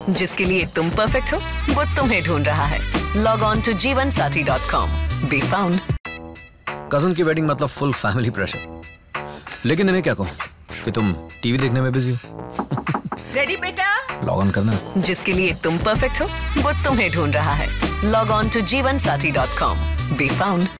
जिसके लिए तुम परफेक्ट हो वो तुम्हें ढूंढ रहा है। Log on to Jeevansathi.com। Be found. Cousin की वेडिंग मतलब फुल फैमिली प्रेशर, लेकिन इन्हें क्या कहूँ कि तुम टीवी देखने में बिजी हो। रेडी बेटा? लॉग ऑन करना। जिसके लिए तुम परफेक्ट हो वो तुम्हें ढूंढ रहा है। Log on to Jeevansathi.com। Be found.